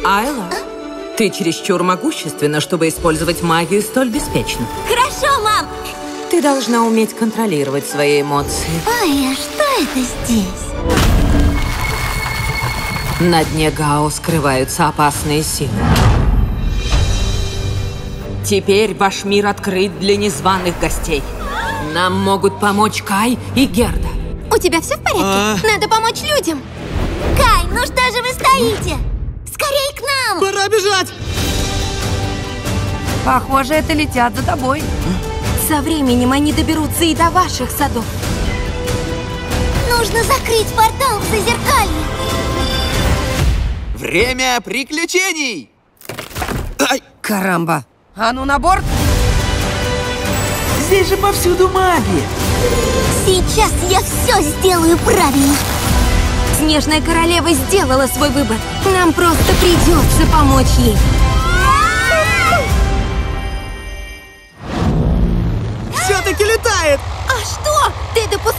Айла, ты чересчур могущественна, чтобы использовать магию столь беспечно. Хорошо, мам! Ты должна уметь контролировать свои эмоции. Ой, а что это здесь? На дне Гао скрываются опасные силы. Теперь ваш мир открыт для незваных гостей. Нам могут помочь Кай и Герда. У тебя все в порядке? Надо помочь людям. Кай, ну что же вы стоите? Скорей к нам! Пора бежать! Похоже, это летят за тобой. Со временем они доберутся и до ваших садов. Нужно закрыть портал в Зазеркалье. Время приключений! Ай! Карамба. А ну на борт! Здесь же повсюду магия. Сейчас я все сделаю правильно. Снежная королева сделала свой выбор. Нам просто придется помочь ей. Все-таки летает! А что? Ты допускаешь